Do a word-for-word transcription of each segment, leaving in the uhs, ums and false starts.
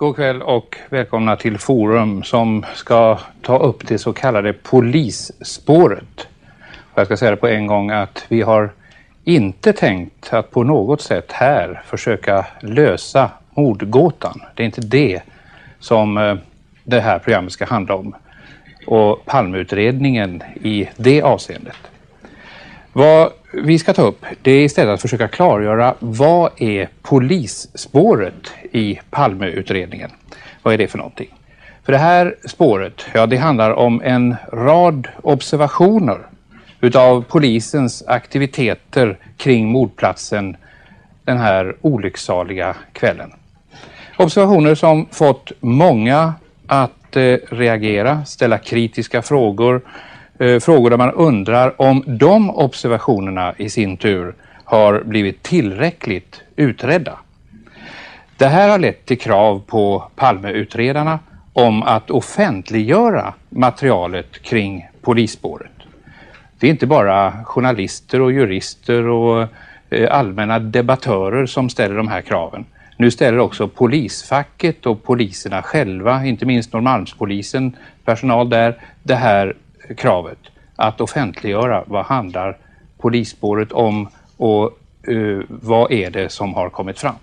God kväll och välkomna till Forum som ska ta upp det så kallade polisspåret. Och jag ska säga det på en gång att vi har inte tänkt att på något sätt här försöka lösa mordgåtan. Det är inte det som det här programmet ska handla om. Och Palmeutredningen i det avseendet. Vad vi ska ta upp det är istället att försöka klargöra vad är polisspåret i Palmeutredningen. Vad är det för någonting? För det här spåret, ja det handlar om en rad observationer utav polisens aktiviteter kring mordplatsen den här olycksaliga kvällen. Observationer som fått många att eh, reagera, ställa kritiska frågor. Eh, frågor där man undrar om de observationerna i sin tur har blivit tillräckligt utredda. Det här har lett till krav på Palmeutredarna om att offentliggöra materialet kring polisspåret. Det är inte bara journalister och jurister och eh, allmänna debattörer som ställer de här kraven. Nu ställer också polisfacket och poliserna själva, inte minst Norrmalmspolisen, personal där, det här kravet att offentliggöra vad handlar polisspåret om och uh, vad är det som har kommit fram.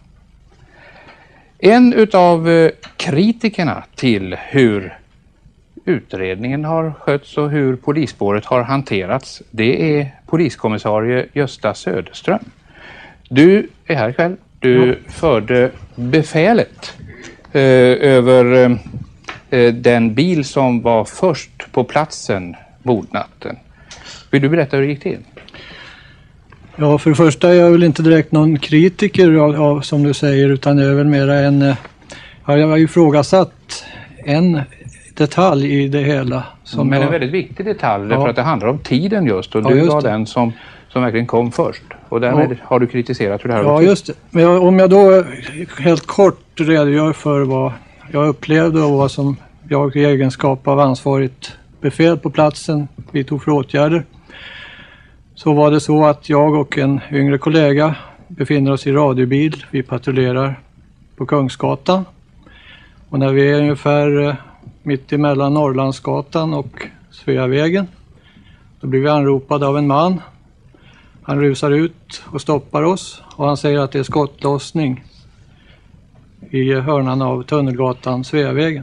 En utav uh, kritikerna till hur utredningen har skötts och hur polisspåret har hanterats, det är poliskommissarie Gösta Söderström. Du är här ikväll. Du ja. förde befälet eh, över eh, den bil som var först på platsen mordnatten. Vill du berätta hur det gick till? Ja, för det första är jag väl inte direkt någon kritiker av, av som du säger, utan jag är väl mera en... Eh, jag har ifrågasatt en detalj i det hela. Som Men jag, en väldigt viktig detalj, ja. för att det handlar om tiden just. Och ja, du just var det. den som, som verkligen kom först. Och därmed ja. har du kritiserat hur det här Ja, just det. Men jag, om jag då helt kort redogör för vad jag upplevde och vad som jag i egenskap av ansvarigt befäl på platsen vidtog för åtgärder. Så var det så att jag och en yngre kollega befinner oss i radiobil. Vi patrullerar på Kungsgatan. Och när vi är ungefär mitt emellan Norrlandsgatan och Sveavägen, då blir vi anropade av en man. Han rusar ut och stoppar oss och han säger att det är skottlossning i hörnan av Tunnelgatan, Sveavägen.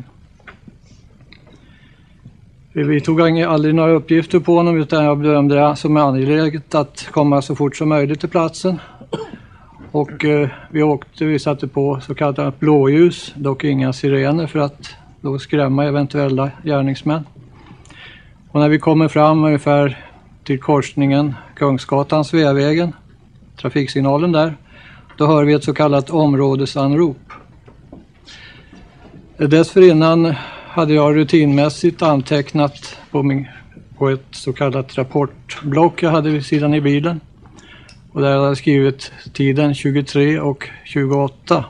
Vi tog aldrig några uppgifter på honom, utan jag bedömde det som angeläget att komma så fort som möjligt till platsen. Och eh, vi åkte, vi satte på så kallat blåljus, dock inga sirener för att då skrämma eventuella gärningsmän. Och när vi kommer fram ungefär till korsningen Kungsgatan, Sveavägen, trafiksignalen där, då hör vi ett så kallat områdesanrop. Dessförinnan hade jag rutinmässigt antecknat på, min, på ett så kallat rapportblock jag hade vid sidan i bilen. Och där hade jag skrivit tiden tjugotre och tjugoåtta.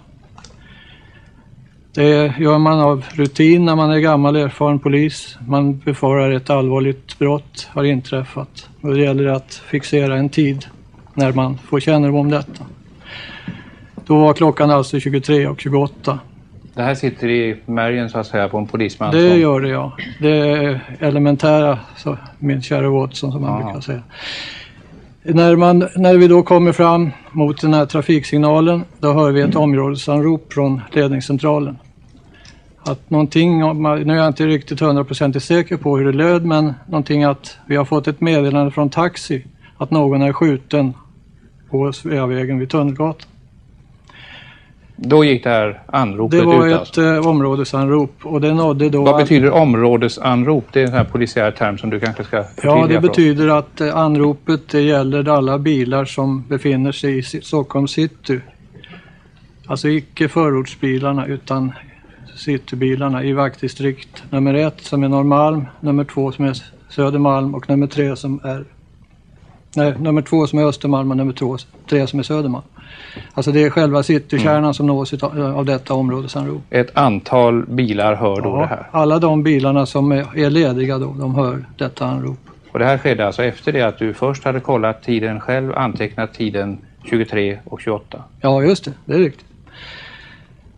Det gör man av rutin när man är gammal erfaren polis. Man befarar ett allvarligt brott har inträffat. Och det gäller att fixera en tid när man får kännedom om detta. Då var klockan alltså tjugotre och tjugoåtta. Det här sitter i märgen så att säga på en polisman? Det som... gör det, ja. Det är elementära, så min kära Watson som man Aha. brukar säga. När, man, när vi då kommer fram mot den här trafiksignalen, då hör vi ett områdesanrop från ledningscentralen. Att någonting, nu är jag inte riktigt hundraprocentigt säker på hur det löd, men någonting att vi har fått ett meddelande från taxi att någon är skjuten på Sveavägen vid Tunnelgatan. Då gick det här anropet ut? Det var ut, ett alltså. eh, områdesanrop och det nådde då... Vad betyder områdesanrop? Det är en sån här polisiär term som du kanske ska förtydliga. Ja, det betyder att eh, anropet det gäller alla bilar som befinner sig i Stockholm city. Alltså icke förortsbilarna utan citybilarna i vaktdistrikt nummer ett som är Norrmalm, nummer två som är Södermalm och nummer tre som är... Nej, nummer två som är Östermalm och nummer två, tre som är Södermalm. Alltså det är själva citykärnan mm. som nås av detta områdesanrop. Ett antal bilar hör då ja, det här? Alla de bilarna som är lediga då, de hör detta anrop. Och det här skedde alltså efter det att du först hade kollat tiden själv, antecknat tiden tjugotre och tjugoåtta? Ja, just det. Det är riktigt.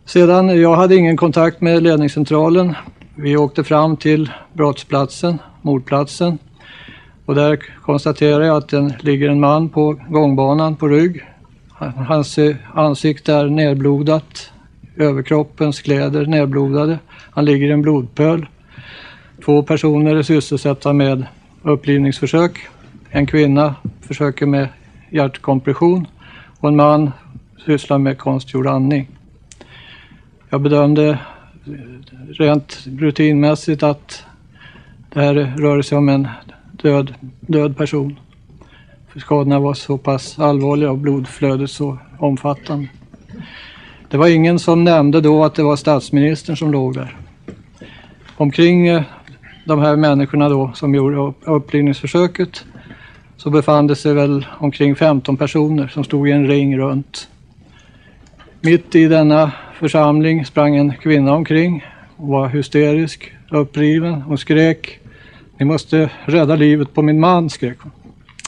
Sedan, jag hade ingen kontakt med ledningscentralen. Vi åkte fram till brottsplatsen, mordplatsen. Och där konstaterade jag att det ligger en man på gångbanan på rygg. Hans ansikte är nedblodat. Överkroppens kläder nedblodade. Han ligger i en blodpöl. Två personer är sysselsatta med upplivningsförsök. En kvinna försöker med hjärtkompression. Och en man sysslar med konstgjord andning. Jag bedömde rent rutinmässigt att det här rör sig om en död, död person. För skadorna var så pass allvarliga och blodflödet så omfattande. Det var ingen som nämnde då att det var statsministern som låg där. Omkring de här människorna då som gjorde upplivningsförsöket så befann det sig väl omkring femton personer som stod i en ring runt. Mitt i denna församling sprang en kvinna omkring och var hysterisk, uppriven och skrek: "Ni måste rädda livet på min man", skrek hon.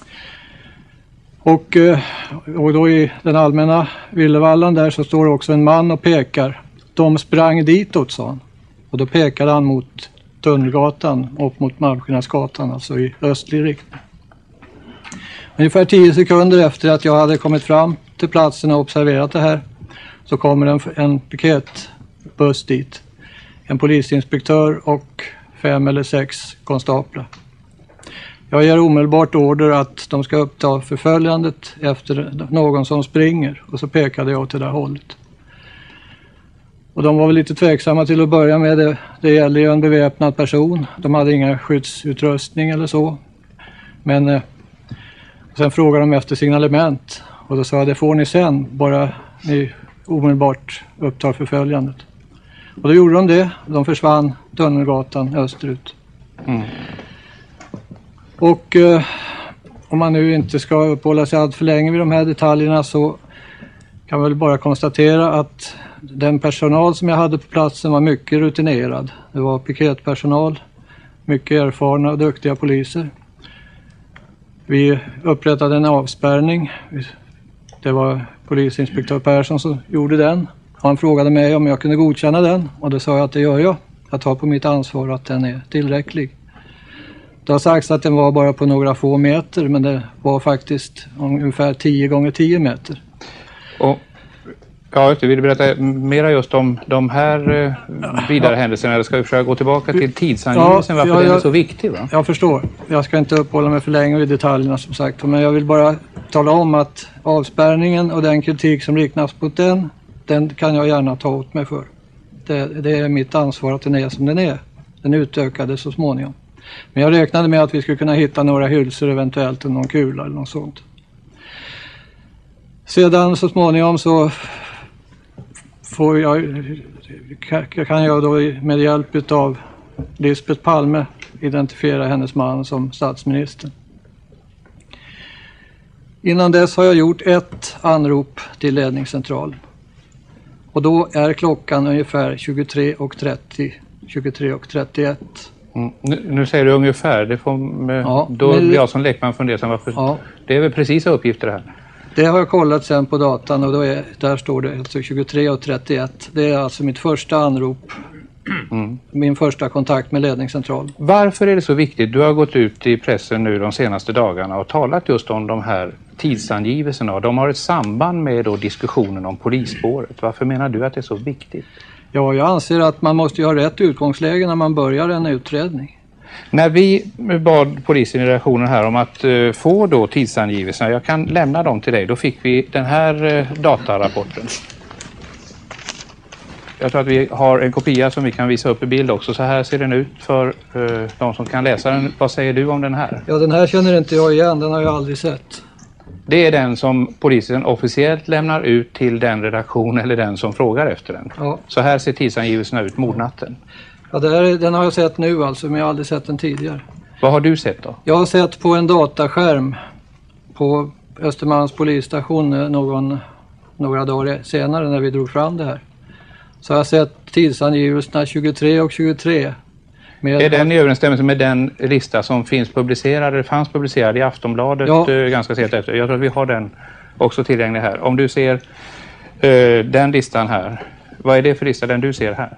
Och, och då i den allmänna Villevallan där så står också en man och pekar. "De sprang ditåt", sa han. Och då pekade han mot Tunnelgatan och mot Malmskillnadsgatan, alltså i östlig riktning. Ungefär tio sekunder efter att jag hade kommit fram till platsen och observerat det här så kommer en, en piketbuss dit. En polisinspektör och fem eller sex konstaplar. Jag ger omedelbart order att de ska uppta förföljandet efter någon som springer, och så pekade jag till det hållet. Och de var väl lite tveksamma till att börja med. Det, det gäller ju en beväpnad person. De hade inga skyddsutrustning eller så. Men eh, sen frågade de efter signalement. Och då sa jag: "Det får ni sen, bara ni omedelbart upptar förföljandet." Och då gjorde de det. De försvann Tunnelgatan österut. Mm. Och eh, om man nu inte ska uppehålla sig allt för länge vid de här detaljerna så kan man väl bara konstatera att den personal som jag hade på platsen var mycket rutinerad. Det var piketpersonal, mycket erfarna och duktiga poliser. Vi upprättade en avspärrning. Det var polisinspektör Persson som gjorde den. Han frågade mig om jag kunde godkänna den, och det sa jag att det gör jag. Jag tar på mitt ansvar att den är tillräcklig. Det har sagts att den var bara på några få meter, men det var faktiskt ungefär tio gånger tio meter. Och ja, du vill berätta mera just om de här eh, vidare ja. händelserna, eller ska vi försöka gå tillbaka till tidsangivelsen, ja, varför ja, den är så viktig? Va? Jag förstår. Jag ska inte uppehålla mig för länge vid detaljerna som sagt, men jag vill bara tala om att avspärrningen och den kritik som riktas mot den, den kan jag gärna ta åt mig för. Det, det är mitt ansvar att den är som den är. Den utökade så småningom. Men jag räknade med att vi skulle kunna hitta några hylsor, eventuellt någon kula eller något sånt. Sedan så småningom så får jag, kan jag då med hjälp av Lisbeth Palme identifiera hennes man som statsminister. Innan dess har jag gjort ett anrop till ledningscentralen. Och då är klockan ungefär tjugotre och trettio, tjugotre och trettioett. Mm. Nu, nu säger du ungefär, det får, med, ja, då blir jag som lekman fundersam. Varför, ja. Det är väl precisa uppgifter det här? Det har jag kollat sen på datan, och då är, där står det alltså tjugotre och trettioett. Det är alltså mitt första anrop, mm. min första kontakt med ledningscentralen. Varför är det så viktigt? Du har gått ut i pressen nu de senaste dagarna och talat just om de här tidsangivelserna. De har ett samband med då diskussionen om polisspåret. Varför menar du att det är så viktigt? Ja, jag anser att man måste ju ha rätt utgångsläge när man börjar en utredning. När vi bad polisen i redaktionen här om att uh, få då tidsangivelserna, jag kan lämna dem till dig, då fick vi den här uh, datarapporten. Jag tror att vi har en kopia som vi kan visa upp i bild också. Så här ser den ut för uh, de som kan läsa den. Vad säger du om den här? Ja, den här känner inte jag igen, den har jag aldrig sett. Det är den som polisen officiellt lämnar ut till den redaktion eller den som frågar efter den. Ja. Så här ser tidsangivelserna ut mordnatten. Ja, det här, den har jag sett nu alltså, men jag har aldrig sett den tidigare. Vad har du sett då? Jag har sett på en dataskärm på Östermalms polisstation någon, några dagar senare när vi drog fram det här. Så jag har sett tidsangivelserna tjugotre och tjugotre. Med är den i överensstämmelse med den lista som finns publicerad, det fanns publicerad i Aftonbladet ja. ganska sent efter? Jag tror att vi har den också tillgänglig här. Om du ser uh, den listan här, Vad är det för lista, den du ser här?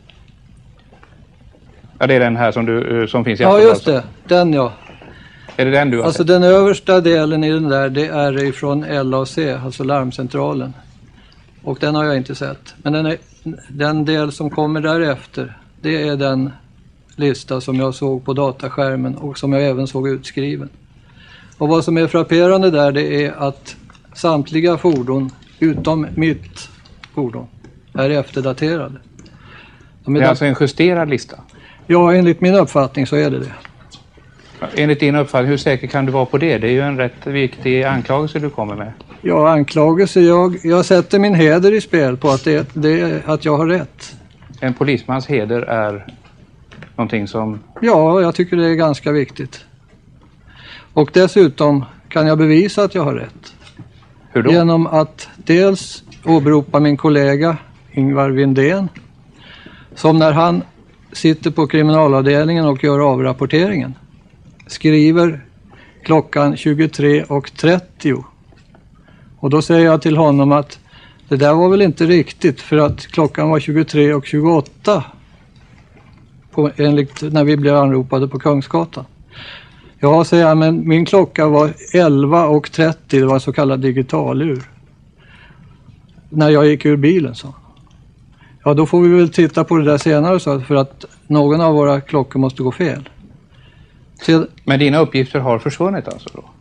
Ja, det är den här som, du, som finns i Ja, just det. Den, ja. Är det den du har Alltså sett? den översta delen i den där, det är ifrån L A C, alltså larmcentralen. Och den har jag inte sett. Men den, är, den del som kommer därefter, det är den lista som jag såg på dataskärmen och som jag även såg utskriven. Och vad som är frapperande där, det är att samtliga fordon, utom mitt fordon, är efterdaterade. De är det är dat- alltså en justerad lista? Ja, enligt min uppfattning så är det det. Enligt din uppfattning, hur säker kan du vara på det? Det är ju en rätt viktig anklagelse du kommer med. Ja, anklagelse. Jag, jag sätter min heder i spel på att, det, det, att jag har rätt. En polismans heder är någonting som... Ja, jag tycker det är ganska viktigt. Och dessutom kan jag bevisa att jag har rätt. Hur då? Genom att dels åberopa min kollega Ingvar Windén, som när han sitter på kriminalavdelningen och gör avrapporteringen skriver klockan tjugotre och trettio. Och då säger jag till honom att det där var väl inte riktigt, för att klockan var tjugotre och tjugoåtta på, enligt när vi blev anropade på Kungsgatan. Ja, säger jag, men min klocka var elva och trettio, det var så kallad digitalur. När jag gick ur bilen, så. Ja, då får vi väl titta på det där senare, så, för att någon av våra klockor måste gå fel. Så, men dina uppgifter har försvunnit alltså då?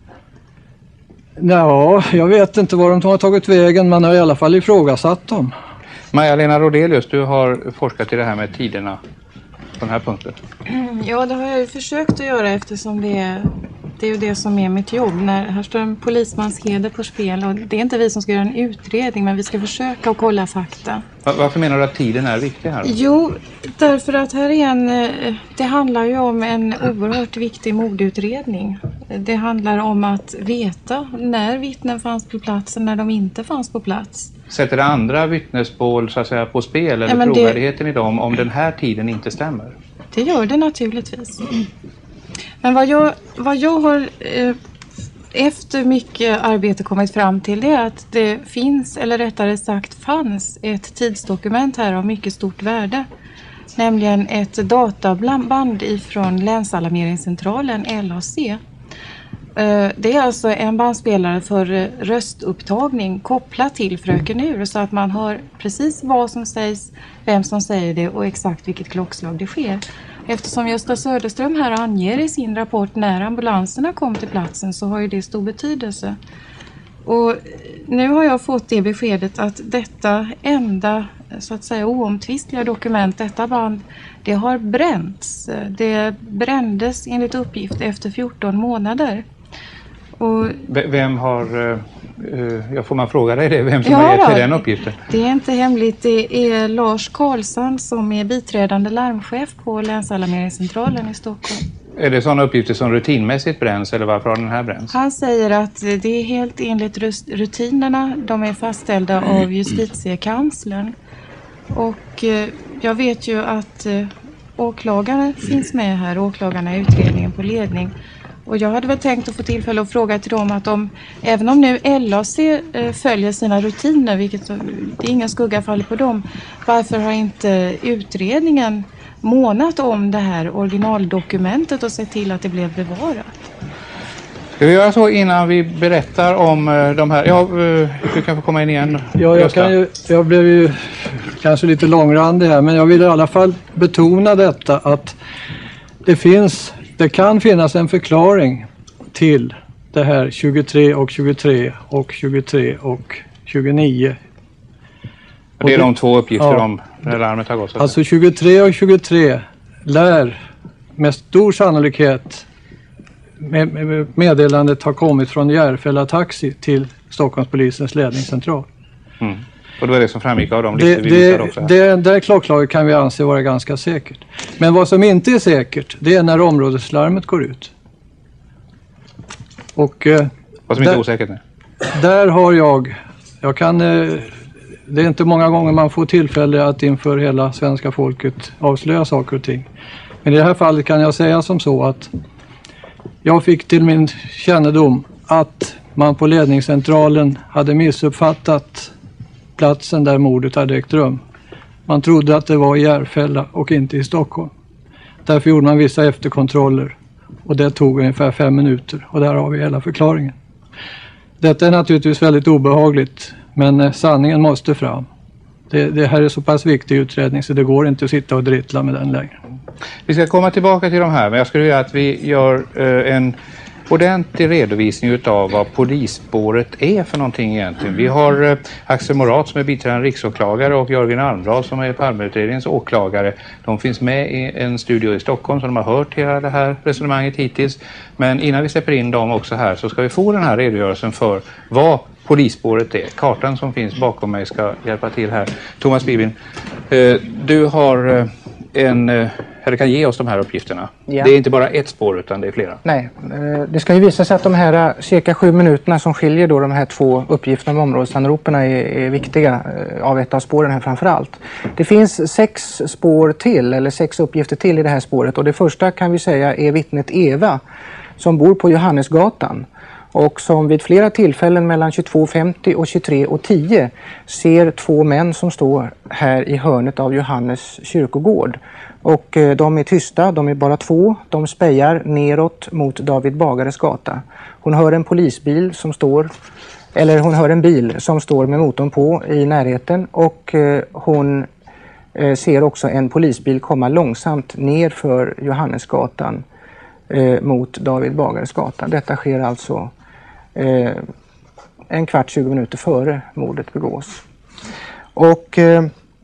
ja, jag vet inte var de har tagit vägen, man har i alla fall ifrågasatt dem. Maja-Lena Rodelius, du har forskat i det här med tiderna på den här punkten. Ja, det har jag ju försökt att göra, eftersom det är, det är ju det som är mitt jobb. När här står en polismans heder på spel, och det är inte vi som ska göra en utredning, men vi ska försöka att kolla fakta. Varför menar du att tiden är viktig här? Jo, därför att här är en, det handlar ju om en oerhört viktig mordutredning. Det handlar om att veta när vittnen fanns på plats och när de inte fanns på plats. Sätter det andra vittnesmål så att säga på spel, eller ja, trovärdigheten det, i dem, om den här tiden inte stämmer? Det gör det naturligtvis. Men vad jag, vad jag har eh, efter mycket arbete kommit fram till, det är att det finns, eller rättare sagt fanns, ett tidsdokument här av mycket stort värde. Nämligen ett databand ifrån länsalarmeringscentralen L A C. Det är alltså en bandspelare för röstupptagning kopplat till Fröken Ur, så att man hör precis vad som sägs, vem som säger det och exakt vilket klockslag det sker. Eftersom Gösta Söderström här anger i sin rapport när ambulanserna kom till platsen, så har ju det stor betydelse. Och nu har jag fått det beskedet att detta enda, så att säga, oomtvistliga dokument, detta band, det har bränts. Det brändes enligt uppgift efter fjorton månader. Och vem har, uh, jag får man fråga dig det, vem som ja, har gett till den uppgiften? Det är inte hemligt, det är Lars Karlsson som är biträdande larmchef på länsalarmeringscentralen i Stockholm. Är det sådana uppgifter som rutinmässigt bränns, eller varför har den här bränns? Han säger att det är helt enligt rutinerna, de är fastställda av justitiekanslern. Och eh, jag vet ju att eh, åklagare finns med här, åklagarna i utredningen på ledning. Och jag hade väl tänkt att få tillfälle att fråga till dem att om, även om nu L A C eh, följer sina rutiner, vilket det är ingen skugga faller på dem, varför har inte utredningen månat om det här originaldokumentet och sett till att det blev bevarat? Ska vi göra så innan vi berättar om uh, de här? Ja, uh, du kan få komma in igen. Ja, jag, kan ju, jag blev ju kanske lite långrandig här, men jag vill i alla fall betona detta att det finns, det kan finnas en förklaring till det här tjugotre och tjugotre och tjugotre och tjugonio. Och det är de två uppgifter ja, om när larmet har gått. Så alltså tjugotre och tjugotre lär med stor sannolikhet med, med meddelandet har kommit från Järfälla Taxi till Stockholmspolisens ledningscentral. Mm. Och det var det som framgick av de det, listor vi det, visade också här. Det, det där klocklaget kan vi anse vara ganska säkert. Men vad som inte är säkert, det är när områdeslarmet går ut. Och eh, vad som där, inte är osäkert nu? Där har jag, jag kan, eh, det är inte många gånger man får tillfälle att inför hela svenska folket avslöja saker och ting. Men i det här fallet kan jag säga som så att jag fick till min kännedom att man på ledningscentralen hade missuppfattat platsen där mordet hade ägt rum. Man trodde att det var i Järfälla och inte i Stockholm. Därför gjorde man vissa efterkontroller och det tog ungefär fem minuter och där har vi hela förklaringen. Detta är naturligtvis väldigt obehagligt, men sanningen måste fram. Det, det här är så pass viktig utredning så det går inte att sitta och drittla med den längre. Vi ska komma tillbaka till de här, men jag skulle vilja att vi gör eh, en ordentlig redovisning utav vad polisspåret är för någonting egentligen. Vi har eh, Axel Morat som är biträdande riksåklagare och Jörgen Almblad som är Palmeutredningens åklagare. De finns med i en studio i Stockholm så de har hört hela det här resonemanget hittills. Men innan vi släpper in dem också här så ska vi få den här redogörelsen för vad polisspåret är. Kartan som finns bakom mig ska hjälpa till här. Thomas Bibin, eh, du har eh, en... Eh, eller kan ge oss de här uppgifterna. Ja. Det är inte bara ett spår utan det är flera. Nej, det ska ju visa sig att de här cirka sju minuterna som skiljer då de här två uppgifterna om områdesanroperna är, är viktiga av ett av spåren här framför allt. Det finns sex spår till eller sex uppgifter till i det här spåret och det första kan vi säga är vittnet Eva som bor på Johannesgatan och som vid flera tillfällen mellan tjugotvå femtio och tjugotre tio ser två män som står här i hörnet av Johannes kyrkogård. Och eh, de är tysta, de är bara två, de spejar neråt mot David Bagares gata. Hon hör en polisbil som står, eller hon hör en bil som står med motorn på i närheten och eh, hon eh, ser också en polisbil komma långsamt ner för Johannesgatan eh, mot David Bagares gata. Detta sker alltså eh, en kvart, tjugo minuter före mordet begås. Och... Eh,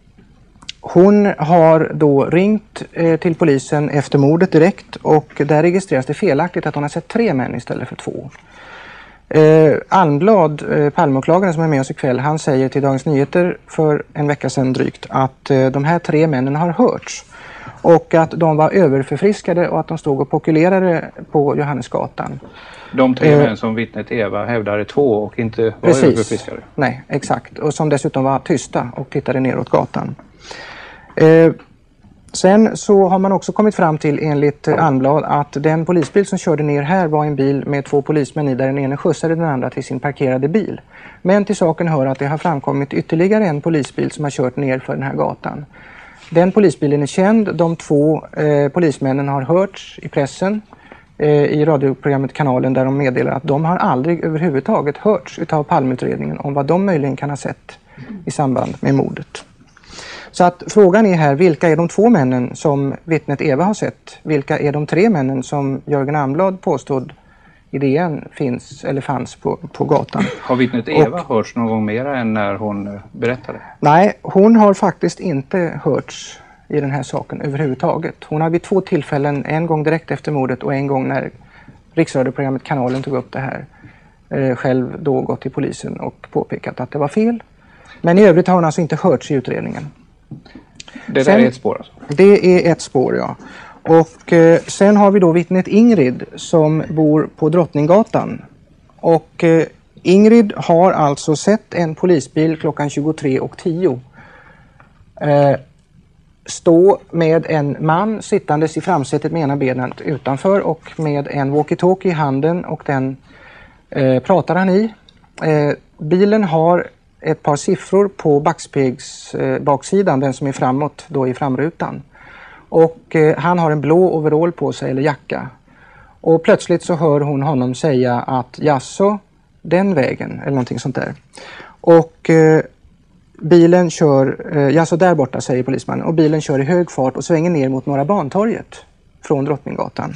Hon har då ringt eh, till polisen efter mordet direkt och där registreras det felaktigt att hon har sett tre män istället för två. Eh, Almblad, eh, Palmeåklagaren som är med oss ikväll, han säger till Dagens Nyheter för en vecka sedan drygt att eh, de här tre männen har hörts och att de var överförfriskade och att de stod och pokulerade på Johannesgatan. De tre män som vittnet Eva hävdade två och inte var Precis. överförfriskade? Nej, exakt. Och som dessutom var tysta och tittade neråt gatan. Eh, sen så har man också kommit fram till enligt Almblad att den polisbil som körde ner här var en bil med två polismän i där den ene skjutsade den andra till sin parkerade bil. Men till saken hör att det har framkommit ytterligare en polisbil som har kört ner för den här gatan. Den polisbilen är känd, de två eh, polismännen har hörts i pressen eh, i radioprogrammet Kanalen där de meddelar att de har aldrig överhuvudtaget hörts utav Palmeutredningen om vad de möjligen kan ha sett i samband med mordet. Så att frågan är här, vilka är de två männen som vittnet Eva har sett? Vilka är de tre männen som Jörgen Almblad påstod i D N finns eller fanns på, på gatan? Har vittnet Eva Och, hörts någon gång mera än när hon berättade? Nej, hon har faktiskt inte hörts i den här saken överhuvudtaget. Hon har vid två tillfällen, en gång direkt efter mordet och en gång när riksradioprogrammet Kanalen tog upp det här, eh, själv då gått till polisen och påpekat att det var fel. Men i övrigt har hon alltså inte hörts i utredningen. Det sen, där är ett spår alltså? Det är ett spår, ja. Och eh, sen har vi då vittnet Ingrid som bor på Drottninggatan. Och eh, Ingrid har alltså sett en polisbil klockan tjugotre tio eh, stå med en man sittandes i framsätet med ena benet utanför och med en walkie-talkie i handen och den eh, pratar han i. Eh, bilen har ett par siffror på backspegs eh, baksidan, den som är framåt då i framrutan. Och eh, han har en blå overall på sig eller jacka. Och plötsligt så hör hon honom säga att jasså, den vägen eller någonting sånt där. Och eh, bilen kör, eh, jasså där borta säger polismannen, och bilen kör i hög fart och svänger ner mot Norra Bantorget från Drottninggatan.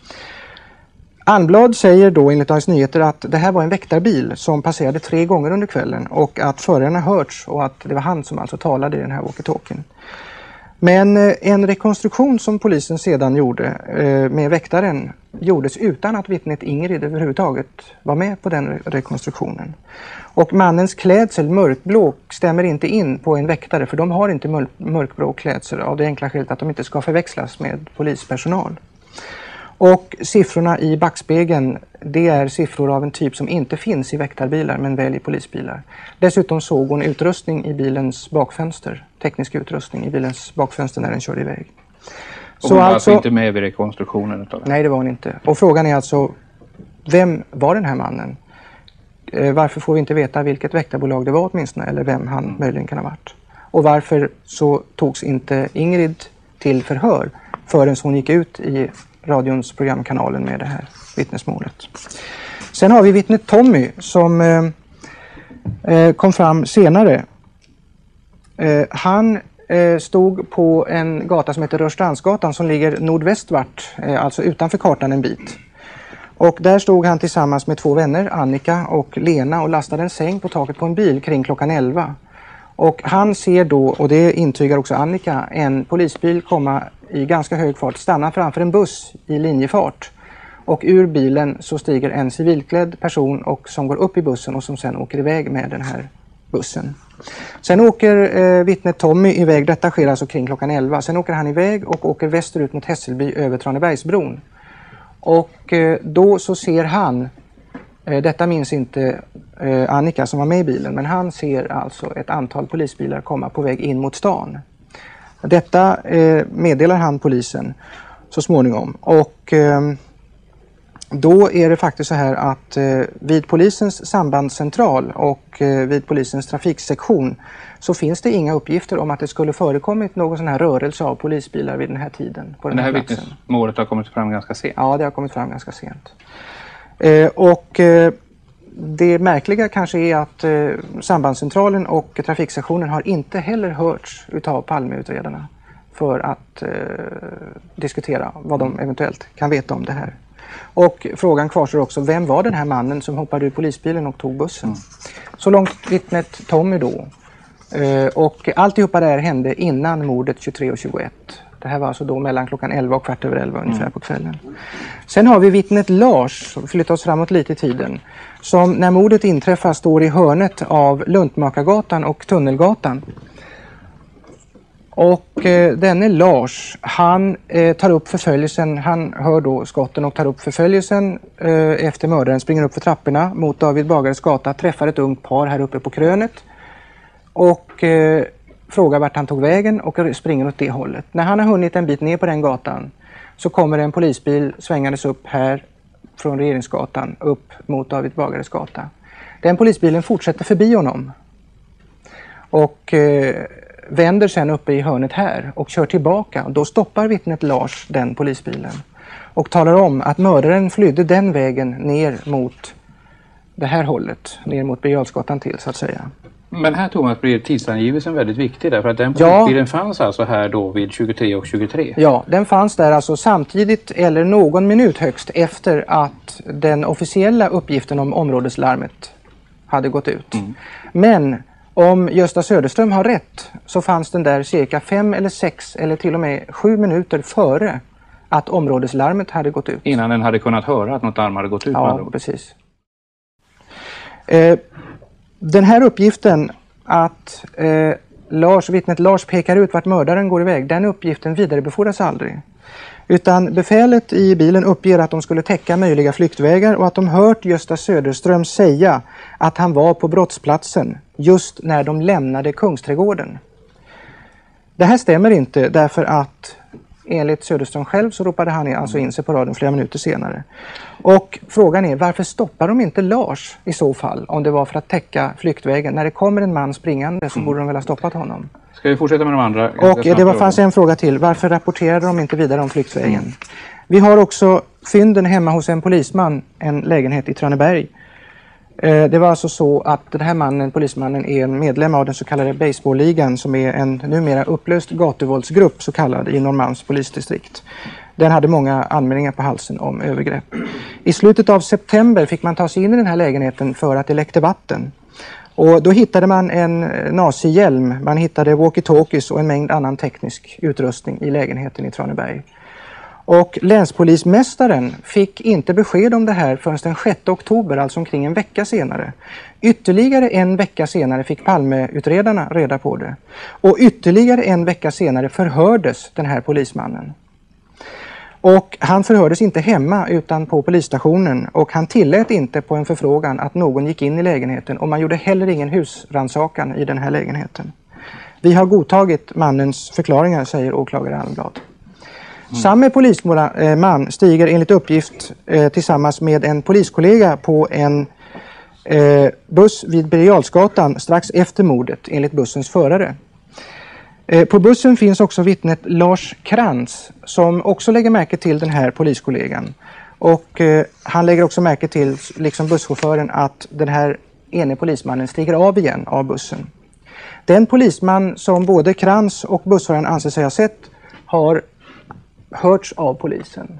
Almblad säger då enligt Dagens Nyheter att det här var en väktarbil som passerade tre gånger under kvällen och att föraren har hörts och att det var han som alltså talade i den här walkie-talkien. Men eh, en rekonstruktion som polisen sedan gjorde eh, med väktaren gjordes utan att vittnet Ingrid överhuvudtaget var med på den re- rekonstruktionen. Och mannens klädsel, mörkblå, stämmer inte in på en väktare för de har inte mörk- mörkblå klädsel av det enkla skälet att de inte ska förväxlas med polispersonal. Och siffrorna i backspegeln, det är siffror av en typ som inte finns i väktarbilar men väl i polisbilar. Dessutom såg hon utrustning i bilens bakfönster, teknisk utrustning i bilens bakfönster när den körde iväg. Och hon var alltså inte med vid rekonstruktionen utav det? Nej, det var hon inte. Och frågan är alltså, vem var den här mannen? Eh, varför får vi inte veta vilket väktarbolag det var åtminstone eller vem han möjligen kan ha varit? Och varför så togs inte Ingrid till förhör förrän hon gick ut i radions programkanalen med det här vittnesmålet. Sen har vi vittnet Tommy som eh, kom fram senare. Eh, han eh, stod på en gata som heter Rörstrandsgatan som ligger nordvästvart, eh, alltså utanför kartan en bit. Och där stod han tillsammans med två vänner, Annika och Lena, och lastade en säng på taket på en bil kring klockan elva. Och han ser då, och det intygar också Annika, en polisbil komma i ganska hög fart, stanna framför en buss i linjefart. Och ur bilen så stiger en civilklädd person och som går upp i bussen och som sen åker iväg med den här bussen. Sen åker eh, vittnet Tommy iväg, detta sker alltså kring klockan elva. Sen åker han iväg och åker västerut mot Hässelby över Tranebergsbron. Och eh, då så ser han, eh, detta minns inte eh, Annika som var med i bilen, men han ser alltså ett antal polisbilar komma på väg in mot stan. Detta eh, meddelar han polisen så småningom. Och eh, då är det faktiskt så här att eh, vid polisens sambandscentral och eh, vid polisens trafiksektion så finns det inga uppgifter om att det skulle förekommit någon sån här rörelse av polisbilar vid den här tiden. På den Men det här här platsen. vittnesmålet har kommit fram ganska sent. Ja, det har kommit fram ganska sent. Eh, och eh, det märkliga kanske är att eh, sambandscentralen och trafiksektionen har inte heller hörts utav Palmeutredarna för att eh, diskutera vad de eventuellt kan veta om det här. Och frågan kvarstår också, vem var den här mannen som hoppade ur polisbilen och tog bussen? Mm. Så långt vittnet Tommy då. Eh, och alltihopa det här hände innan mordet tjugotre och tjugoett. Det här var alltså då mellan klockan elva och kvart över elva ungefär mm. på kvällen. Sen har vi vittnet Lars, flyttar oss framåt lite i tiden, som när mordet inträffar står i hörnet av Luntmakargatan och Tunnelgatan. Och eh, denne Lars, han eh, tar upp förföljelsen, han hör då skotten och tar upp förföljelsen eh, efter mördaren, springer upp för trapporna mot David Bagares gata, träffar ett ungt par här uppe på krönet och eh, frågar vart han tog vägen och springer åt det hållet. När han har hunnit en bit ner på den gatan så kommer en polisbil svängandes upp här från Regeringsgatan upp mot David Bagares gata. Den polisbilen fortsätter förbi honom och eh, vänder sen uppe i hörnet här och kör tillbaka. Och då stoppar vittnet Lars den polisbilen och talar om att mördaren flydde den vägen ner mot det här hållet, ner mot Birger Jarlsgatan till så att säga. Men här Thomas blir tidsangivelsen väldigt viktig därför att den polisbilen ja. fanns alltså här då vid tjugotre och tjugotre. Ja, den fanns där alltså samtidigt eller någon minut högst efter att den officiella uppgiften om områdeslarmet hade gått ut. Mm. Men om Gösta Söderström har rätt så fanns den där cirka fem eller sex eller till och med sju minuter före att områdeslarmet hade gått ut. Innan den hade kunnat höra att något larm hade gått ut. Ja, precis. Eh, den här uppgiften att eh, Lars, vittnet Lars pekar ut vart mördaren går iväg, den uppgiften vidarebefordras aldrig. Utan befälet i bilen uppger att de skulle täcka möjliga flyktvägar och att de hört Gösta Söderström säga att han var på brottsplatsen just när de lämnade Kungsträdgården. Det här stämmer inte därför att enligt Söderström själv så ropade han alltså in sig på radion flera minuter senare. Och frågan är varför stoppar de inte Lars i så fall om det var för att täcka flyktvägen? När det kommer en man springande så borde de väl ha stoppat honom. Ska vi fortsätta med de andra? Och det var, fanns en fråga till. Varför rapporterade de inte vidare om flyktvägen? Mm. Vi har också fynden hemma hos en polisman, en lägenhet i Traneberg. Eh, det var alltså så att den här mannen, polismannen, är en medlem av den så kallade baseballligan som är en numera upplöst gatuvåldsgrupp så kallad i Norrmalms polisdistrikt. Den hade många anmälningar på halsen om övergrepp. I slutet av september fick man ta sig in i den här lägenheten för att det läckte vatten. Och då hittade man en nazihjälm, man hittade walkie-talkies och en mängd annan teknisk utrustning i lägenheten i Traneberg. Och länspolismästaren fick inte besked om det här förrän den sjätte oktober, alltså omkring en vecka senare. Ytterligare en vecka senare fick Palmeutredarna reda på det. Och ytterligare en vecka senare förhördes den här polismannen. Och han förhördes inte hemma utan på polisstationen och han tillät inte på en förfrågan att någon gick in i lägenheten och man gjorde heller ingen husrannsakan i den här lägenheten. Vi har godtagit mannens förklaringar, säger åklagare Almblad. Mm. Samme polisman stiger enligt uppgift eh, tillsammans med en poliskollega på en eh, buss vid Birger Jarlsgatan strax efter mordet enligt bussens förare. Eh, på bussen finns också vittnet Lars Krantz som också lägger märke till den här poliskollegan. Och eh, han lägger också märke till, liksom busschauffören, att den här ene polismannen stiger av igen av bussen. Den polisman som både Krantz och busschauffören anser sig ha sett har hörts av polisen.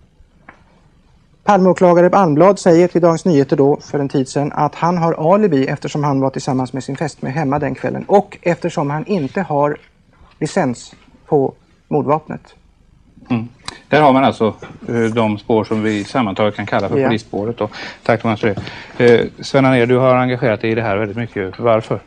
Palmeåklagare Almblad säger till Dagens Nyheter då för en tid sedan att han har alibi eftersom han var tillsammans med sin fästmö hemma den kvällen och eftersom han inte har licens på mordvapnet. Mm. Där har man alltså eh, de spår som vi sammantaget kan kalla för ja. polisspåret. Då. Tack Thomas för det. Eh, Sven Anér, du har engagerat dig i det här väldigt mycket. Varför?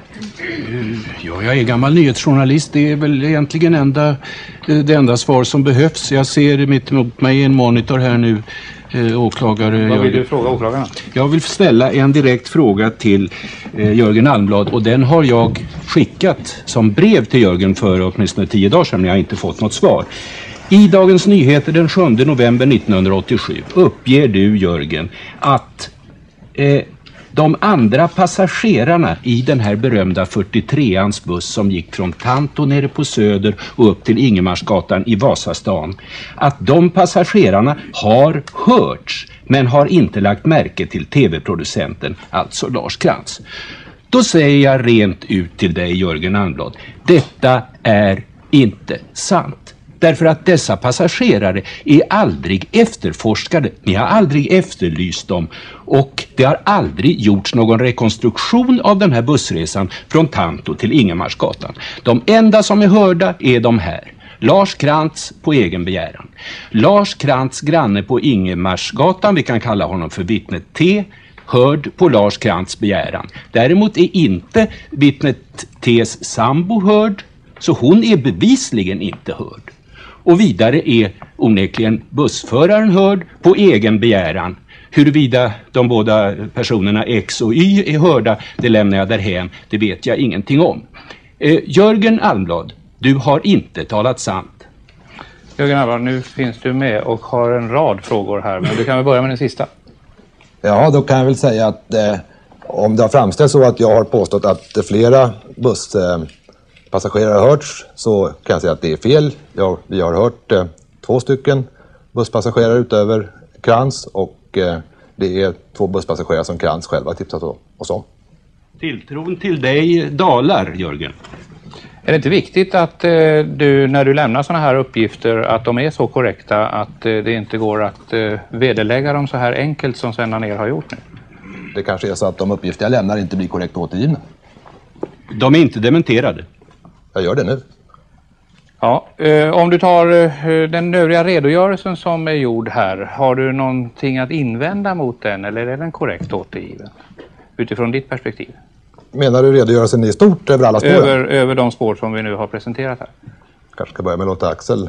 Ja, jag är gammal nyhetsjournalist. Det är väl egentligen enda, det enda svar som behövs. Jag ser mitt emot mig en monitor här nu. Eh, åklagare. Vad vill du fråga åklagarna? Jag vill ställa en direkt fråga till eh, Jörgen Almblad och den har jag skickat som brev till Jörgen för åtminstone tio dagar sedan men jag har inte fått något svar. I Dagens Nyheter den sjunde november nittonhundraåttiosju uppger du, Jörgen, att eh, de andra passagerarna i den här berömda fyrtiotreans buss som gick från Tanto nere på Söder och upp till Ingemarsgatan i Vasastan, att de passagerarna har hörts men har inte lagt märke till tv-producenten, alltså Lars Krantz. Då säger jag rent ut till dig, Jörgen Almblad, detta är inte sant. Därför att dessa passagerare är aldrig efterforskade. Ni har aldrig efterlyst dem. Och det har aldrig gjorts någon rekonstruktion av den här bussresan från Tanto till Ingemarsgatan. De enda som är hörda är de här. Lars Krantz på egen begäran. Lars Krantz granne på Ingemarsgatan, vi kan kalla honom för vittnet T, hörd på Lars Krantz begäran. Däremot är inte vittnet T's sambo hörd, så hon är bevisligen inte hörd. Och vidare är onekligen bussföraren hörd på egen begäran. Huruvida de båda personerna X och Y är hörda, det lämnar jag därhän. Det vet jag ingenting om. Eh, Jörgen Almblad, du har inte talat sant. Jörgen Almblad, nu finns du med och har en rad frågor här. Men du kan väl börja med den sista. Ja, då kan jag väl säga att eh, om det har framställts så att jag har påstått att flera buss... Eh, passagerare har hörts, så kan jag säga att det är fel. Ja, vi har hört eh, två stycken busspassagerare utöver Krantz och eh, det är två busspassagerare som Krantz själva tipsat oss om. Tilltron till dig dalar, Jörgen. Är det inte viktigt att eh, du, när du lämnar sådana här uppgifter, att de är så korrekta att eh, det inte går att eh, vederlägga dem så här enkelt som Sven Anér har gjort nu? Det kanske är så att de uppgifter jag lämnar inte blir korrekt återgivna. De är inte dementerade. Jag gör det nu. Ja, eh, om du tar eh, den övriga redogörelsen som är gjord här, har du någonting att invända mot den eller är den korrekt återgiven utifrån ditt perspektiv? Menar du redogörelsen i stort över alla spår? Över, över de spår som vi nu har presenterat här. Kanske ska börja med att låta Axel.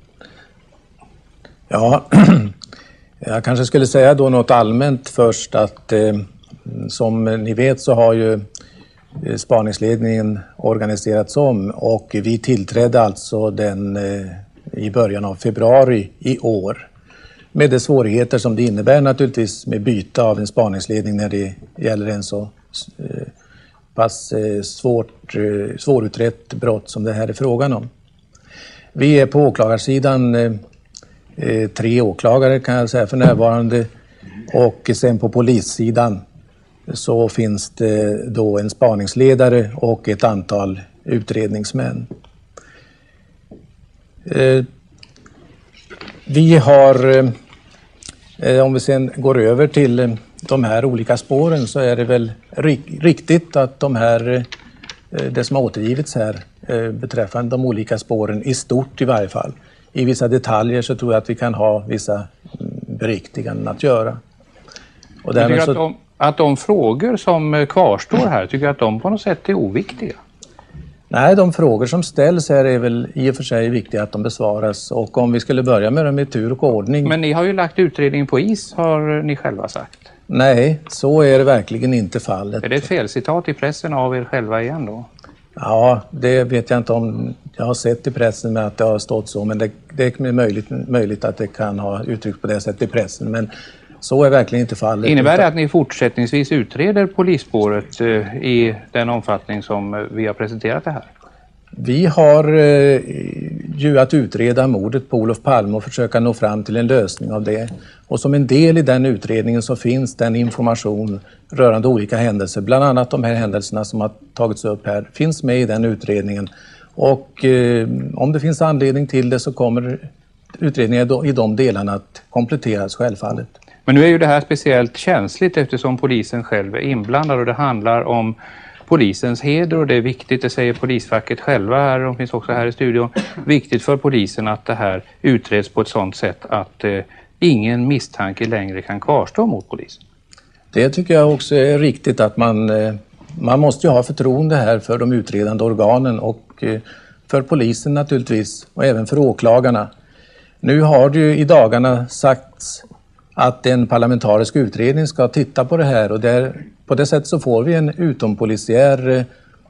Ja, jag kanske skulle säga då något allmänt först att eh, som ni vet så har ju spaningsledningen organiserats om och vi tillträdde alltså den eh, i början av februari i år. Med de svårigheter som det innebär naturligtvis med byte av en spaningsledning när det gäller en så eh, pass eh, svårt, eh, svårutrett brott som det här är frågan om. Vi är på åklagarsidan eh, eh, tre åklagare kan jag säga för närvarande och sen på polissidan så finns det då en spaningsledare och ett antal utredningsmän. Eh, vi har, eh, om vi sen går över till de här olika spåren så är det väl rik- riktigt att de här, eh, det som har återgivits här eh, beträffande de olika spåren i stort i varje fall. I vissa detaljer så tror jag att vi kan ha vissa beriktiganden att göra. Och därmed så... så... att, de, att de frågor som kvarstår här, tycker jag att de på något sätt är oviktiga? Nej, de frågor som ställs här är väl i och för sig viktiga att de besvaras. Och om vi skulle börja med dem i tur och ordning... Men ni har ju lagt utredningen på is, har ni själva sagt. Nej, så är det verkligen inte fallet. Är det ett felcitat i pressen av er själva igen då? Ja, det vet jag inte om jag har sett i pressen med att det har stått så. Men det, det är möjligt, möjligt att det kan ha uttryckts på det sättet i pressen. Men så är verkligen inte fallet. Innebär det att ni fortsättningsvis utreder polisspåret eh, i den omfattning som vi har presenterat det här? Vi har eh, ju att utreda mordet på Olof Palme och försöka nå fram till en lösning av det. Och som en del i den utredningen så finns den information rörande olika händelser, bland annat de här händelserna som har tagits upp här, finns med i den utredningen. Och eh, om det finns anledning till det så kommer utredningen i de delarna att kompletteras självfallet. Men nu är ju det här speciellt känsligt eftersom polisen själv är inblandad och det handlar om polisens heder och det är viktigt, det säger polisfacket själva här, de finns också här i studion, viktigt för polisen att det här utreds på ett sådant sätt att eh, ingen misstanke längre kan kvarstå mot polisen. Det tycker jag också är riktigt att man, eh, man måste ju ha förtroende här för de utredande organen och eh, för polisen naturligtvis och även för åklagarna. Nu har det ju i dagarna sagts att en parlamentarisk utredning ska titta på det här och där, på det sättet så får vi en utompolisiär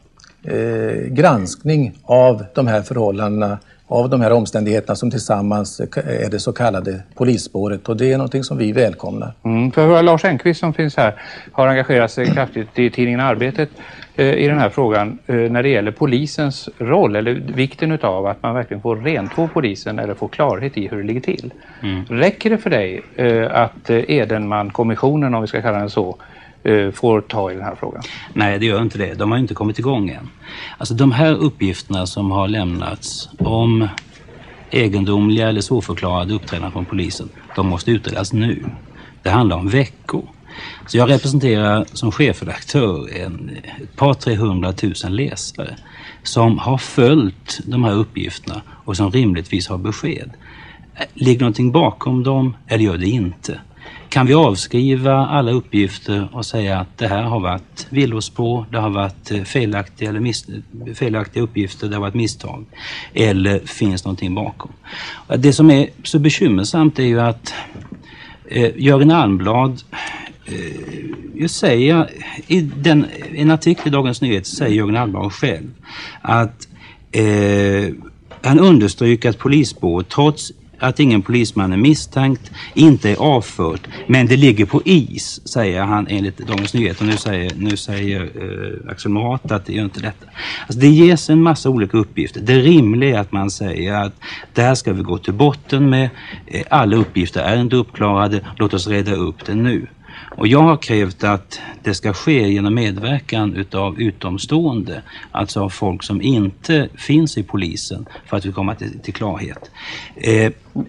eh, granskning av de här förhållandena, av de här omständigheterna som tillsammans är det så kallade polisspåret och det är någonting som vi välkomnar. Mm, för Lars Engqvist som finns här har engagerat sig kraftigt i tidningen Arbetet eh, i den här frågan eh, när det gäller polisens roll eller vikten utav att man verkligen får rentvå polisen eller får klarhet i hur det ligger till. Mm. Räcker det för dig eh, att eh, Edenman-kommissionen, om vi ska kalla den så, eh, får ta i den här frågan? Nej, det gör inte det. De har inte kommit igång än. Alltså de här uppgifterna som har lämnats om egendomliga eller svårförklarade uppträdanden från polisen, de måste utredas nu. Det handlar om veckor. Så jag representerar som chefredaktör en, ett par trehundratusen läsare som har följt de här uppgifterna och som rimligtvis har besked. Ligger någonting bakom dem eller gör det inte? Kan vi avskriva alla uppgifter och säga att det här har varit villospår, det har varit felaktiga, eller miss, felaktiga uppgifter, det har varit misstag? Eller finns någonting bakom? Det som är så bekymmersamt är ju att eh, Jörgen Almblad eh, jag säger, i den, en artikel i Dagens Nyheter säger Jörgen Almblad själv att eh, han understryker att polisspåret trots att ingen polisman är misstänkt, inte är avfört, men det ligger på is, säger han enligt Dagens Nyheter. Nu säger, nu säger eh, Axel Morat att det gör inte detta. Alltså det ges en massa olika uppgifter. Det rimliga är att man säger att där ska vi gå till botten med, eh, alla uppgifter är inte uppklarade, låt oss reda upp det nu. Och jag har krävt att det ska ske genom medverkan utav utomstående, alltså av folk som inte finns i polisen, för att vi kommer till, till klarhet. Eh,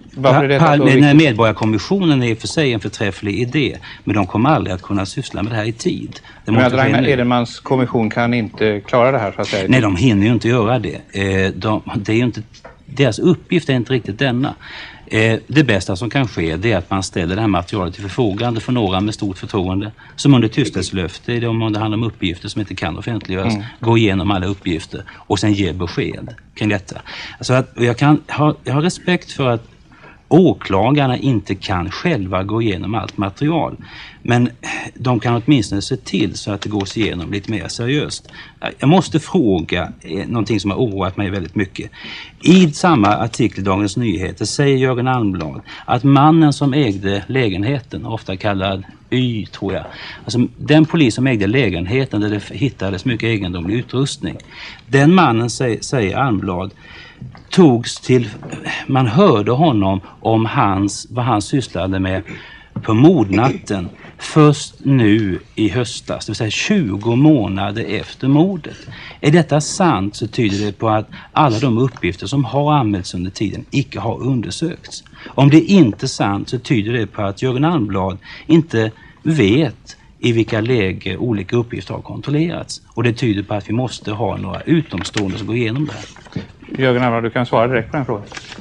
Den här medborgarkommissionen är för sig en förträfflig idé, men de kommer aldrig att kunna syssla med det här i tid. Det men att Ragnar Edenmans kommission kan inte klara det här så att säga? Nej, de hinner ju inte göra det. Eh, de, det är ju inte, deras uppgift är inte riktigt denna. Eh, det bästa som kan ske det är att man ställer det här materialet till förfogande för några med stort förtroende som under tysthetslöfte, om det handlar om uppgifter som inte kan offentliggöras, mm. gå igenom alla uppgifter och sen ge besked kring detta. Alltså att, jag, kan ha, jag har respekt för att åklagarna inte kan själva gå igenom allt material, men de kan åtminstone se till så att det gås igenom lite mer seriöst. Jag måste fråga någonting som har oroat mig väldigt mycket. I samma artikel i Dagens Nyheter säger Jörgen Almblad att mannen som ägde lägenheten, ofta kallad Y tror jag, alltså den polis som ägde lägenheten där det hittades mycket egendomlig utrustning, den mannen säger Almblad togs till, man hörde honom om hans, vad han sysslade med på mordnatten först nu i höstas, det vill säga tjugo månader efter mordet. Är detta sant så tyder det på att alla de uppgifter som har anmälts under tiden icke har undersökts. Om det är inte sant så tyder det på att Jörgen Almblad inte vet i vilka läge olika uppgifter har kontrollerats. Och det tyder på att vi måste ha några utomstående som går igenom det här. Jörgen Almblad, du kan svara direkt på den frågan.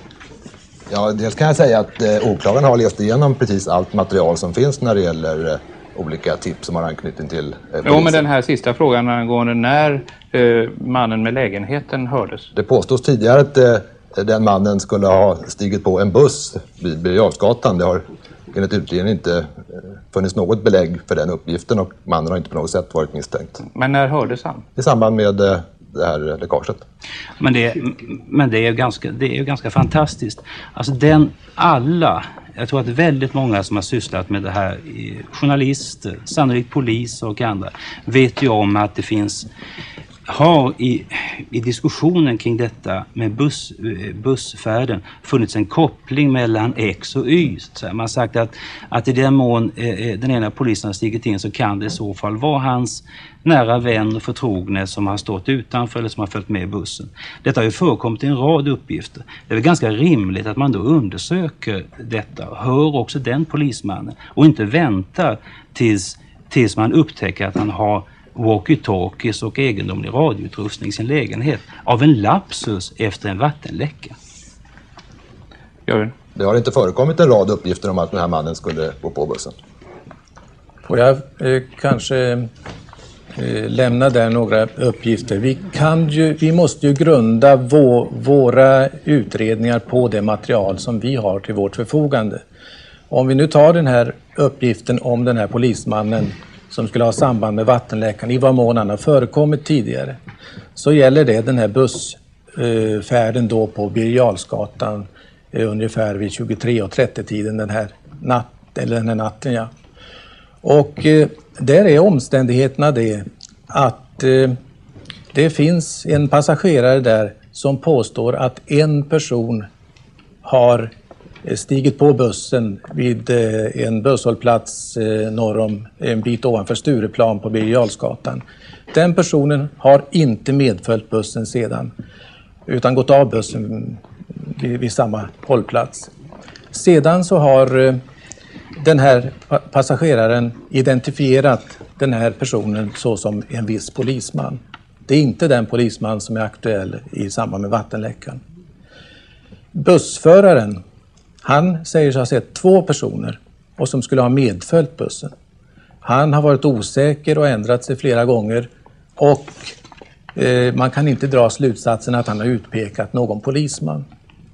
Ja, dels kan jag säga att eh, åklagaren har läst igenom precis allt material som finns när det gäller eh, olika tips som har anknytning till eh, polisen. Jo, men den här sista frågan angående när eh, mannen med lägenheten hördes. Det påstås tidigare att eh, den mannen skulle ha stigit på en buss vid Birger Jarlsgatan. Det har enligt utredningen inte eh, funnits något belägg för den uppgiften och mannen har inte på något sätt varit misstänkt. Men när hördes han? I samband med eh, det här läckaget. Men det, men det är ju ganska, det är ju ganska fantastiskt. Alltså den alla, jag tror att väldigt många som har sysslat med det här, journalister, sannolikt polis och andra, vet ju om att det finns har i, i diskussionen kring detta med buss, bussfärden funnits en koppling mellan X och Y. Så man har sagt att, att i den mån eh, den ena polisen har stigit in så kan det i så fall vara hans nära vän och förtrogne som har stått utanför eller som har följt med bussen. Detta har ju förekommit i en rad uppgifter. Det är väl ganska rimligt att man då undersöker detta och hör också den polismannen och inte väntar tills, tills man upptäcker att han har walkie-talkies och egendomlig radioutrustning i sin lägenhet av en lapsus efter en vattenläcka. Jörgen? Det har inte förekommit en rad uppgifter om att den här mannen skulle gå på bussen. Får jag eh, kanske eh, lämna där några uppgifter. Vi, kan ju, vi måste ju grunda vå, våra utredningar på det material som vi har till vårt förfogande. Om vi nu tar den här uppgiften om den här polismannen som skulle ha samband med vattenläckan, i vad mån han har förekommit tidigare, så gäller det den här bussfärden då på Birger Jarlsgatan eh, ungefär vid tjugotre och trettio-tiden den här, natt, eller den här natten. Ja. Och eh, där är omständigheterna det att eh, det finns en passagerare där som påstår att en person har stigit på bussen vid en busshållplats norr om, en bit ovanför Stureplan på Birger Jarlsgatan. Den personen har inte medföljt bussen sedan, utan gått av bussen vid, vid samma hållplats. Sedan så har den här passageraren identifierat den här personen så som en viss polisman. Det är inte den polisman som är aktuell i samband med vattenläckan. Bussföraren, han säger sig ha sett två personer och som skulle ha medföljt bussen. Han har varit osäker och ändrat sig flera gånger och eh, man kan inte dra slutsatsen att han har utpekat någon polisman.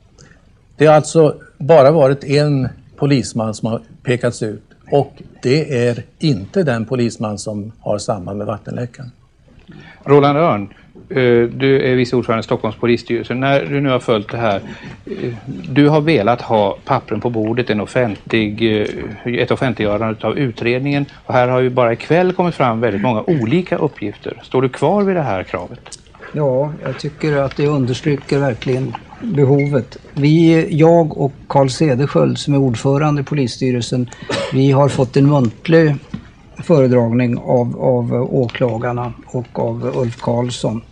Det har alltså bara varit en polisman som har pekats ut och det är inte den polisman som har samband med vattenläckan. Roland Örn, du är vice ordförande i Stockholms polisstyrelse. När du nu har följt det här, du har velat ha pappren på bordet, en offentlig, ett offentliggörande av utredningen. Och här har ju bara ikväll kommit fram väldigt många olika uppgifter. Står du kvar vid det här kravet? Ja, jag tycker att det understryker verkligen behovet. Vi, jag och Carl Cederschiöld som är ordförande i polisstyrelsen, vi har fått en muntlig föredragning av, av åklagarna och av Ulf Karlsson.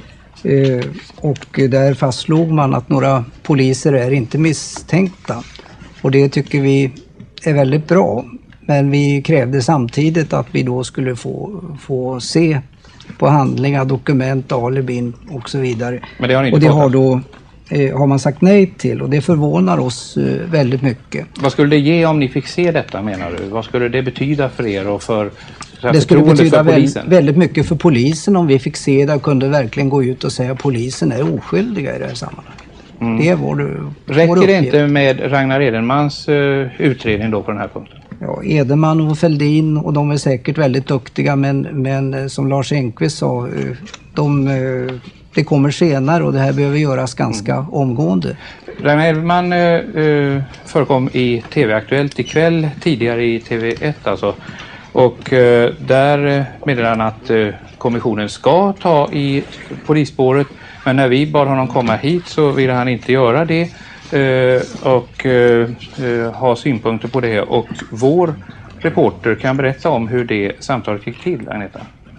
Eh, och där fastslog man att några poliser är inte misstänkta. Och det tycker vi är väldigt bra. Men vi krävde samtidigt att vi då skulle få, få se på handlingar, dokument, alibin och så vidare. Men det har ni inte och det fått, har då eh, har man sagt nej till och det förvånar oss eh, väldigt mycket. Vad skulle det ge om ni fick se detta, menar du? Vad skulle det betyda för er och för det skulle betyda väldigt, väldigt mycket för polisen om vi fick se det och kunde verkligen gå ut och säga att polisen är oskyldiga i det här sammanhanget. Mm. Det är vår, Räcker vår det inte med Ragnar Edenmans uh, utredning då på den här punkten? Ja, Edenman och Fälldin, och de är säkert väldigt duktiga, men, men som Lars Engqvist sa, de, det kommer senare och det här behöver göras ganska mm. omgående. Ragnar Edenman uh, förekom i T V-aktuellt ikväll, tidigare i T V ett alltså. Och eh, där meddelar han att eh, kommissionen ska ta i polisspåret. Men när vi bad honom komma hit så ville han inte göra det eh, och eh, ha synpunkter på det. Och vår reporter kan berätta om hur det samtalet gick till, Agneta.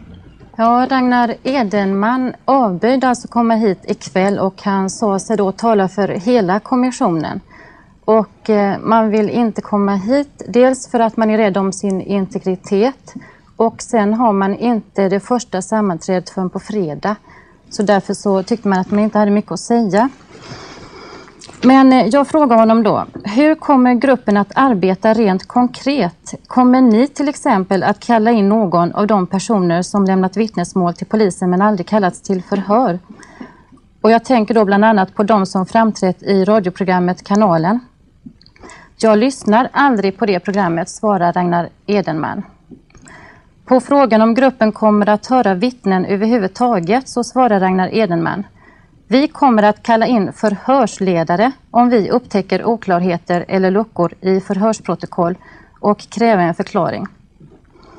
Ja, Ragnar Edenman avböjde alltså komma hit ikväll och han sa sig då tala för hela kommissionen. Och eh, man vill inte komma hit, dels för att man är rädd om sin integritet och sen har man inte det första sammanträdet förrän på fredag. Så därför så tyckte man att man inte hade mycket att säga. Men eh, jag frågar honom då, hur kommer gruppen att arbeta rent konkret? Kommer ni till exempel att kalla in någon av de personer som lämnat vittnesmål till polisen men aldrig kallats till förhör? Och jag tänker då bland annat på de som framträtt i radioprogrammet Kanalen. Jag lyssnar aldrig på det programmet, svarar Ragnar Edenman. På frågan om gruppen kommer att höra vittnen överhuvudtaget så svarar Ragnar Edenman. Vi kommer att kalla in förhörsledare om vi upptäcker oklarheter eller luckor i förhörsprotokoll och kräva en förklaring.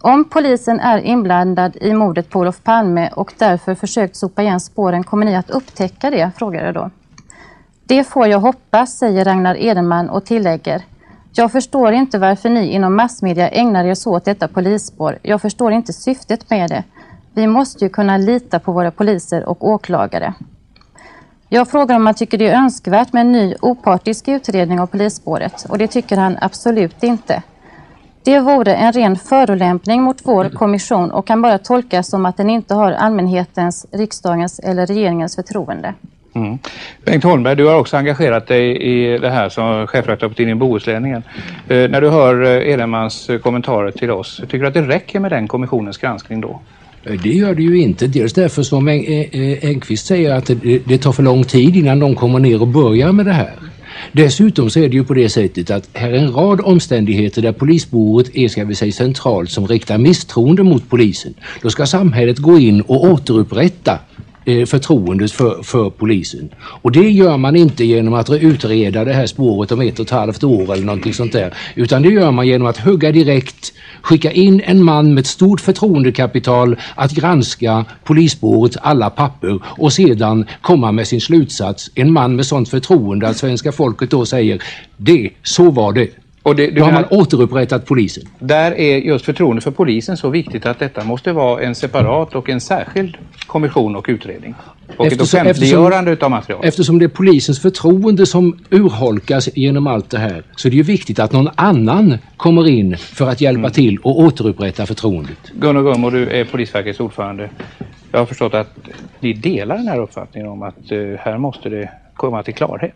Om polisen är inblandad i mordet på Olof Palme och därför försökt sopa igen spåren, kommer ni att upptäcka det? Frågar jag då. Det får jag hoppas, säger Ragnar Edenman och tillägger. Jag förstår inte varför ni inom massmedia ägnar er så åt detta polisspår. Jag förstår inte syftet med det. Vi måste ju kunna lita på våra poliser och åklagare. Jag frågar om man tycker det är önskvärt med en ny opartisk utredning av polisspåret, och det tycker han absolut inte. Det vore en ren förolämpning mot vår kommission och kan bara tolkas som att den inte har allmänhetens, riksdagens eller regeringens förtroende. Mm. Bengt Holmberg, du har också engagerat dig i det här som chefredaktör på tidningen Bohuslänningen. Eh, när du hör eh, Edenmans kommentarer till oss, tycker du att det räcker med den kommissionens granskning då? Det gör det ju inte. Dels därför som Engqvist säger att det, det tar för lång tid innan de kommer ner och börjar med det här. Dessutom så är det ju på det sättet att här är en rad omständigheter där polisspåret är, ska vi säga, centralt, som riktar misstroende mot polisen. Då ska samhället gå in och återupprätta förtroendet för, för polisen. Och det gör man inte genom att utreda det här spåret om ett och ett halvt år eller någonting sånt där. Utan det gör man genom att hugga direkt, skicka in en man med ett stort förtroendekapital att granska polisspåret alla papper och sedan komma med sin slutsats. En man med sånt förtroende att svenska folket då säger det, så var det. Och det, då har man återupprättat polisen. Där är just förtroende för polisen så viktigt att detta måste vara en separat och en särskild kommission och utredning. Och eftersom, ett offentliggörande utav material. Eftersom det är polisens förtroende som urholkas genom allt det här, så är det ju viktigt att någon annan kommer in för att hjälpa mm. till och återupprätta förtroendet. Gunnar Gummo, du är Polisverkets ordförande. Jag har förstått att ni delar den här uppfattningen om att uh, här måste det komma till klarhet.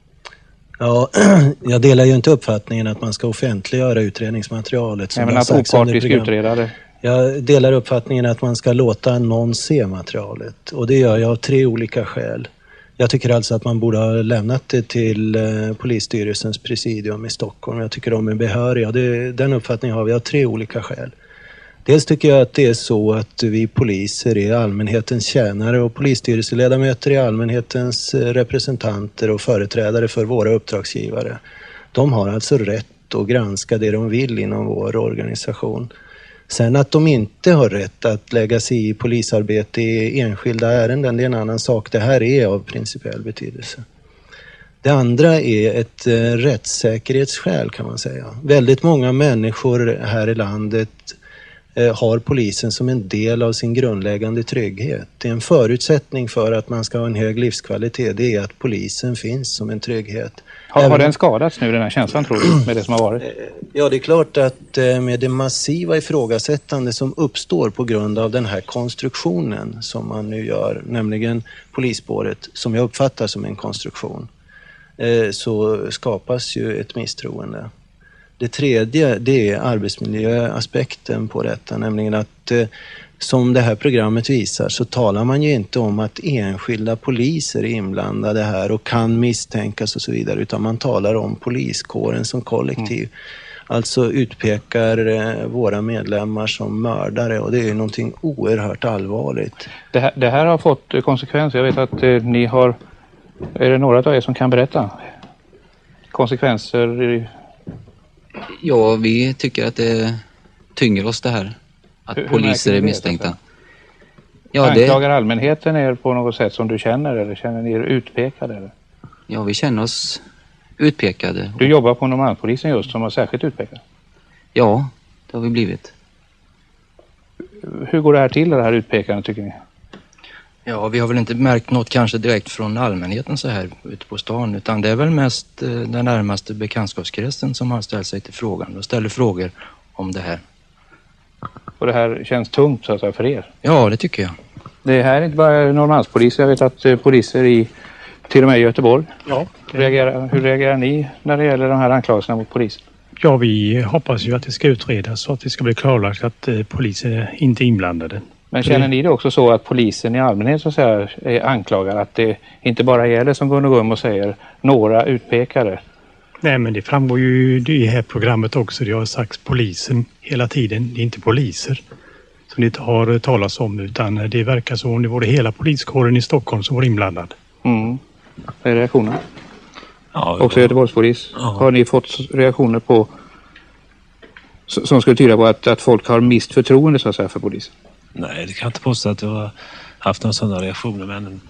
Ja, jag delar ju inte uppfattningen att man ska offentliggöra utredningsmaterialet. Som Nej, men att opartisk utredare. Jag delar uppfattningen att man ska låta någon se materialet. Och det gör jag av tre olika skäl. Jag tycker alltså att man borde ha lämnat det till eh, polisstyrelsens presidium i Stockholm. Jag tycker de är behöriga. Det, den uppfattningen har vi av tre olika skäl. Dels tycker jag att det är så att vi poliser är allmänhetens tjänare och polisstyrelseledamöter är allmänhetens representanter och företrädare för våra uppdragsgivare. De har alltså rätt att granska det de vill inom vår organisation. Sen att de inte har rätt att lägga sig i polisarbete i enskilda ärenden, det är en annan sak. Det här är av principiell betydelse. Det andra är ett rättssäkerhetsskäl, kan man säga. Väldigt många människor här i landet har polisen som en del av sin grundläggande trygghet. Det är en förutsättning för att man ska ha en hög livskvalitet. Det är att polisen finns som en trygghet. Har, Även... har den skadats nu, den här känslan, tror du, med det som har varit? Ja, det är klart att med det massiva ifrågasättande som uppstår på grund av den här konstruktionen som man nu gör, nämligen polisspåret, som jag uppfattar som en konstruktion, så skapas ju ett misstroende. Det tredje, det är arbetsmiljöaspekten på detta, nämligen att eh, som det här programmet visar så talar man ju inte om att enskilda poliser är inblandade här och kan misstänkas och så vidare, utan man talar om poliskåren som kollektiv. Mm. Alltså utpekar eh, våra medlemmar som mördare, och det är ju någonting oerhört allvarligt. Det här, det här har fått konsekvenser. Jag vet att eh, ni har, är det några av er som kan berätta konsekvenser i... Ja, vi tycker att det tynger oss det här. Att hur, poliser hur är misstänkta. Ja, anklagar det... allmänheten er på något sätt som du känner, eller känner ni er utpekade? Eller? Ja, vi känner oss utpekade. Du jobbar på Norrmalmspolisen just som var särskilt utpekad? Ja, det har vi blivit. Hur går det här till, det här utpekandet, tycker ni? Ja, vi har väl inte märkt något kanske direkt från allmänheten så här ute på stan, utan det är väl mest eh, den närmaste bekantskapskretsen som har ställt sig till frågan och ställer frågor om det här. Och det här känns tungt så att säga för er? Ja, det tycker jag. Det här är inte bara Norrmalmspoliser, jag vet att eh, poliser i till och med i Göteborg. Ja. Reagerar, hur reagerar ni när det gäller de här anklagelserna mot polisen? Ja, vi hoppas ju att det ska utredas så att det ska bli klarlagt att eh, polisen inte är inblandade. Men känner ni det också så att polisen i allmänhet så att säga, är anklagad att det inte bara gäller, som Gunnar Gummo säger, några utpekare? Nej, men det framgår ju i det här programmet också. Det har sagt polisen hela tiden. Det är inte poliser som det inte har talats om, utan det verkar som om det var hela poliskåren i Stockholm som var inblandad. Mm. Vad är reaktionen? Ja, också Göteborgspolis. Ja. Har ni fått reaktioner på som skulle tyda på att, att folk har mist förtroende så att säga för polisen? Nej, det kan jag inte påstå att jag har haft några sådana reaktioner, men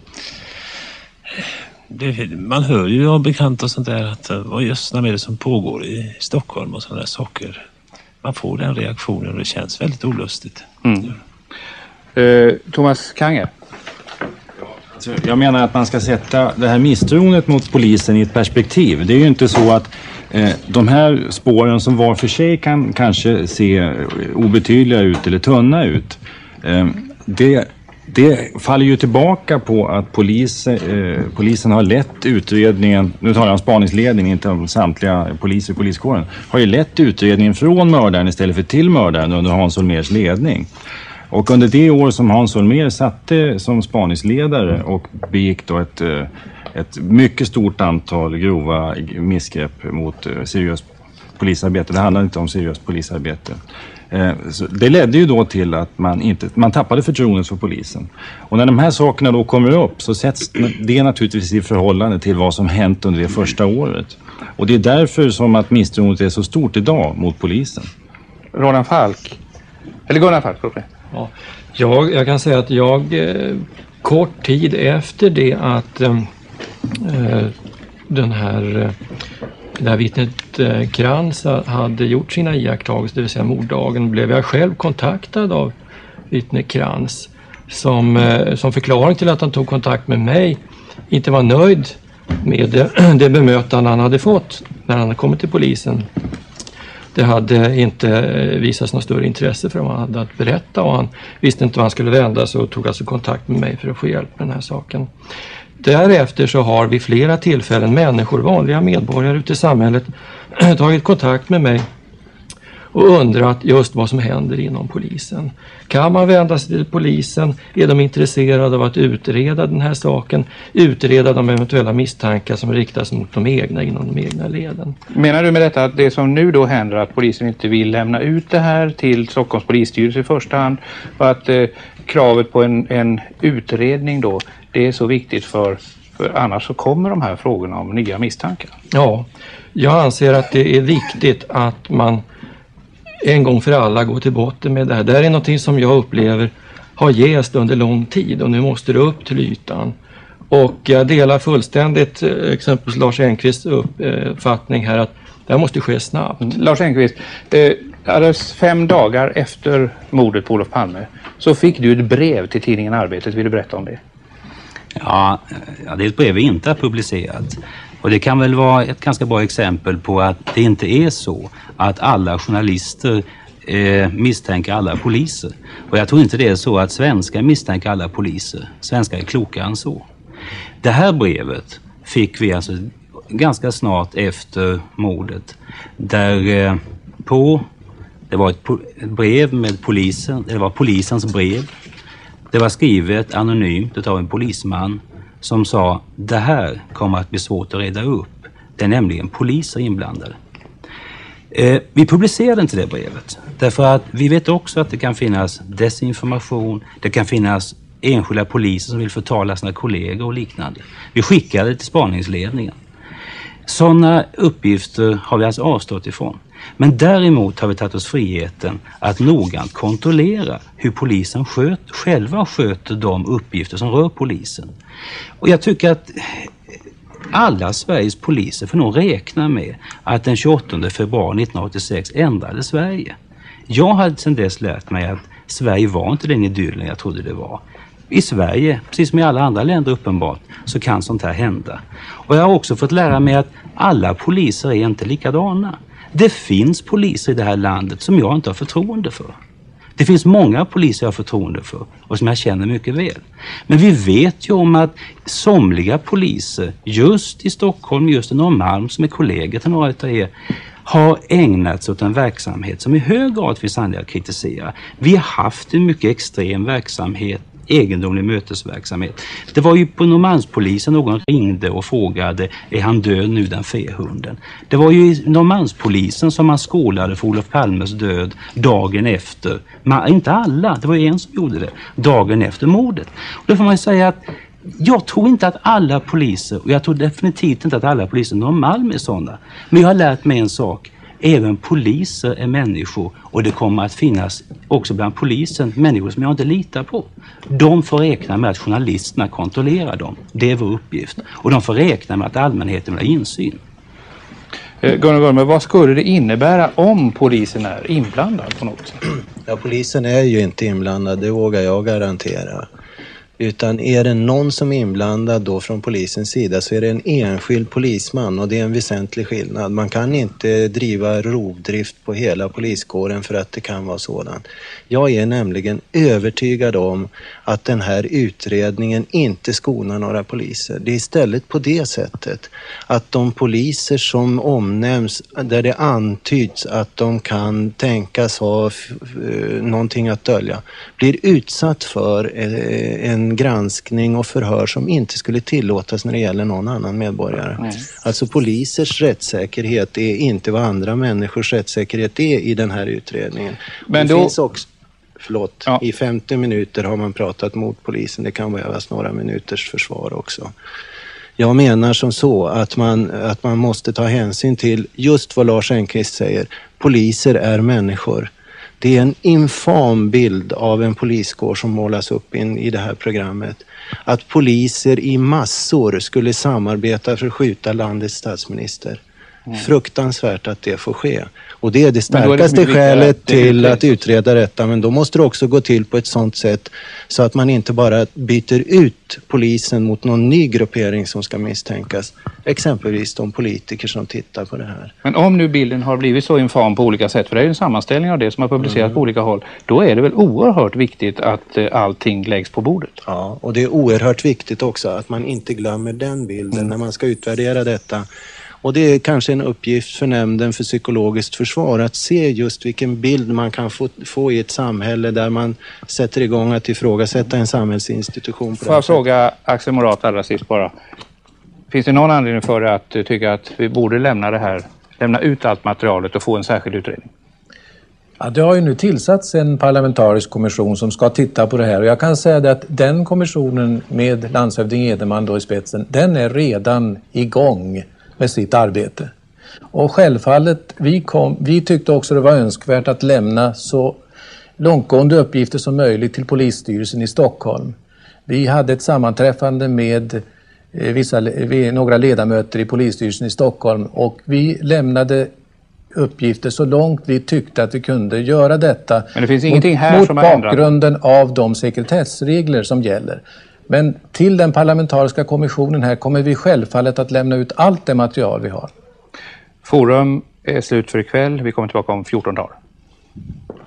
det, man hör ju av bekanta och sånt där att vad just när det som pågår i Stockholm och sådana där saker. Man får den reaktionen och det känns väldigt olustigt. Mm. Eh, Thomas Kanger? Jag menar att man ska sätta det här misstroendet mot polisen i ett perspektiv. Det är ju inte så att eh, de här spåren som var för sig kan kanske se obetydliga ut eller tunna ut. Eh, det, det faller ju tillbaka på att polis, eh, polisen har lett utredningen, nu talar jag om spaningsledningen, inte om samtliga poliser i poliskåren, har ju lett utredningen från mördaren istället för till mördaren under Hans Holmérs ledning. Och under det år som Hans Holmér satte som spaningsledare och begick då ett, ett mycket stort antal grova missgrepp mot seriöst polisarbete. Det handlar inte om seriöst polisarbete. Så det ledde ju då till att man, inte, man tappade förtroendet för polisen. Och när de här sakerna då kommer upp så sätts det naturligtvis i förhållande till vad som hänt under det första året. Och det är därför som att misstroendet är så stort idag mot polisen. Roland Falk, eller Gunnar Falk, okay. Ja, jag, jag kan säga att jag eh, kort tid efter det att eh, den här, eh, det här vittnet eh, Krantz hade gjort sina iakttagelser, det vill säga morddagen, blev jag själv kontaktad av vittnet Krantz som, eh, som förklaring till att han tog kontakt med mig, inte var nöjd med det, det bemötande han hade fått när han hade kommit till polisen. Det hade inte visats något större intresse för vad han hade att berätta och han visste inte vad han skulle vända sig och tog alltså kontakt med mig för att få hjälp med den här saken. Därefter så har vid flera tillfällen människor, vanliga medborgare ute i samhället tagit kontakt med mig och undrat just vad som händer inom polisen. Kan man vända sig till polisen? Är de intresserade av att utreda den här saken? Utreda de eventuella misstankar som riktas mot de egna inom de egna leden. Menar du med detta att det som nu då händer att polisen inte vill lämna ut det här till Stockholms polisstyrelse i första hand och att eh, kravet på en, en utredning då, det är så viktigt för, för annars så kommer de här frågorna om nya misstankar? Ja, jag anser att det är viktigt att man en gång för alla gå till botten med det här. Det här är någonting som jag upplever har jäst under lång tid och nu måste det upp till ytan. Och jag delar fullständigt exempelvis Lars Engqvists uppfattning här att det här måste ske snabbt. Mm. Lars Engqvist, eh, alldeles fem dagar efter mordet på Olof Palme så fick du ett brev till tidningen Arbetet. Vill du berätta om det? Ja, ja det är ett brev vi inte har publicerat. Och det kan väl vara ett ganska bra exempel på att det inte är så att alla journalister eh, misstänker alla poliser. Och jag tror inte det är så att svenskar misstänker alla poliser. Svenskar är klokare än så. Det här brevet fick vi alltså ganska snart efter mordet. Där eh, på, det var ett, ett brev med polisen, det var polisens brev. Det var skrivet anonymt av en polisman som sa det här kommer att bli svårt att reda upp. Det är nämligen poliser inblandade. Eh, vi publicerade inte det brevet därför att vi vet också att det kan finnas desinformation, det kan finnas enskilda poliser som vill förtala sina kollegor och liknande. Vi skickade det till spaningsledningen. Sådana uppgifter har vi alltså avstått ifrån. Men däremot har vi tagit oss friheten att noggrant kontrollera hur polisen sköt, själva sköter de uppgifter som rör polisen. Och jag tycker att alla Sveriges poliser får nog räkna med att den tjugoåttonde februari nittonhundraåttiosex ändrade Sverige. Jag hade sedan dess lärt mig att Sverige var inte den idyllen jag trodde det var. I Sverige, precis som i alla andra länder uppenbart, så kan sånt här hända. Och jag har också fått lära mig att alla poliser är inte likadana. Det finns poliser i det här landet som jag inte har förtroende för. Det finns många poliser jag har förtroende för och som jag känner mycket väl. Men vi vet ju om att somliga poliser just i Stockholm, just i Norrmalm som är kollegor till några av er, har ägnat sig åt en verksamhet som i hög grad finns anledning att kritisera. Vi har haft en mycket extrem verksamhet, egendomlig mötesverksamhet. Det var ju på Norrmalmspolisen någon ringde och frågade, är han död nu den fehunden? Det var ju i Norrmalmspolisen som man skolade för Olof Palmes död dagen efter. Man, inte alla, det var ju en som gjorde det, dagen efter mordet. Och då får man ju säga att jag tror inte att alla poliser, och jag tror definitivt inte att alla poliser i Norrmalm är sådana. Men jag har lärt mig en sak. Även poliser är människor och det kommer att finnas också bland polisen människor som jag inte litar på. De får räkna med att journalisterna kontrollerar dem. Det är vår uppgift. Och de får räkna med att allmänheten vill ha insyn. Gunnar Gullmer, vad skulle det innebära om polisen är inblandad på något sätt? Ja, polisen är ju inte inblandad, det vågar jag garantera. Utan är det någon som är inblandad då från polisens sida så är det en enskild polisman och det är en väsentlig skillnad. Man kan inte driva rovdrift på hela poliskåren för att det kan vara sådant. Jag är nämligen övertygad om att den här utredningen inte skonar några poliser. Det är istället på det sättet att de poliser som omnämns där det antyds att de kan tänkas ha någonting att dölja blir utsatt för en granskning och förhör som inte skulle tillåtas när det gäller någon annan medborgare. Mm. Alltså polisers rättssäkerhet är inte vad andra människors rättssäkerhet är i den här utredningen. Men det då... finns också, förlåt, ja. I femtio minuter har man pratat mot polisen. Det kan behövas några minuters försvar också. Jag menar som så att man, att man måste ta hänsyn till just vad Lars Engqvist säger. Poliser är människor. Det är en infam bild av en poliskår som målas upp in i det här programmet. Att poliser i massor skulle samarbeta för att skjuta landets statsminister. Mm. Fruktansvärt att det får ske. Och det är det starkaste det skälet till att utreda detta. Men då måste det också gå till på ett sådant sätt så att man inte bara byter ut polisen mot någon ny gruppering som ska misstänkas. Exempelvis de politiker som tittar på det här. Men om nu bilden har blivit så infam på olika sätt, för det är ju en sammanställning av det som har publicerats mm. på olika håll, då är det väl oerhört viktigt att eh, allting läggs på bordet. Ja, och det är oerhört viktigt också att man inte glömmer den bilden mm. när man ska utvärdera detta. Och det är kanske en uppgift för nämnden för psykologiskt försvar att se just vilken bild man kan få, få i ett samhälle där man sätter igång att ifrågasätta en samhällsinstitution. På Får jag fråga Axel Morat allra sist bara. Finns det någon anledning för att tycka att vi borde lämna det här, lämna ut allt materialet och få en särskild utredning? Ja, det har ju nu tillsatts en parlamentarisk kommission som ska titta på det här och jag kan säga det att den kommissionen med landshövding Edenman då i spetsen, den är redan igång med sitt arbete. Och självfallet, vi, kom, vi tyckte också det var önskvärt att lämna så långtgående uppgifter som möjligt till polisstyrelsen i Stockholm. Vi hade ett sammanträffande med eh, vissa, några ledamöter i polisstyrelsen i Stockholm och vi lämnade uppgifter så långt vi tyckte att vi kunde göra detta. Men det finns ingenting här mot som har ändrat? Bakgrunden av de sekretessregler som gäller. Men till den parlamentariska kommissionen här kommer vi självfallet att lämna ut allt det material vi har. Forum är slut för ikväll. Vi kommer tillbaka om fjorton dagar.